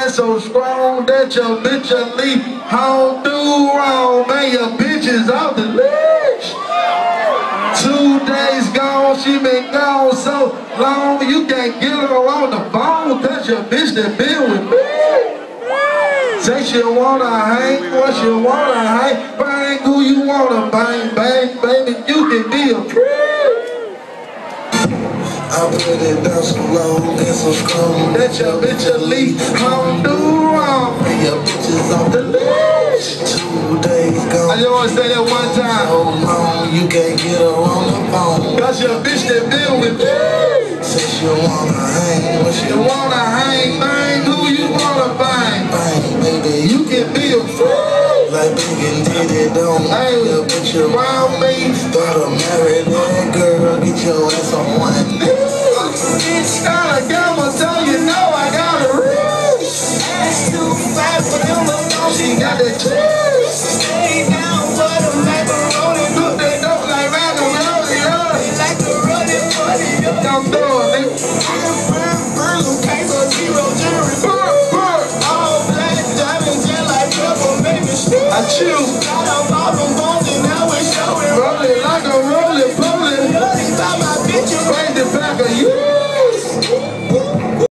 ass so strong that your bitch will leave. Don't do wrong, man, your bitch is off the leash. 2 days gone, she been gone so long, you can't get her on the phone. That's your bitch that been with me. Say she wanna hang, what she wanna hang. Bang who you wanna bang, bang, baby, you can be a freak. I put it down so long and so strong that your bitch will leave. Don't do wrong, and your bitch is off the leash. 2 days gone. I just wanna say that one time. So long, you can't get her on the phone. Cause your bitch that been with me. Say she wanna hang, what she wanna hang, bang who you wanna bang. Bang, baby, you can be a freak. Like Big and Diddy don't your bitch around me. Gotta marry that girl, get your ass on one knee. Alabama, so you know I got a reach. Ass too fat for them, she got the cheese. Stay down for the macaroni. Look, they don't like macaroni. They like to run it for the I'm doing it. I choose.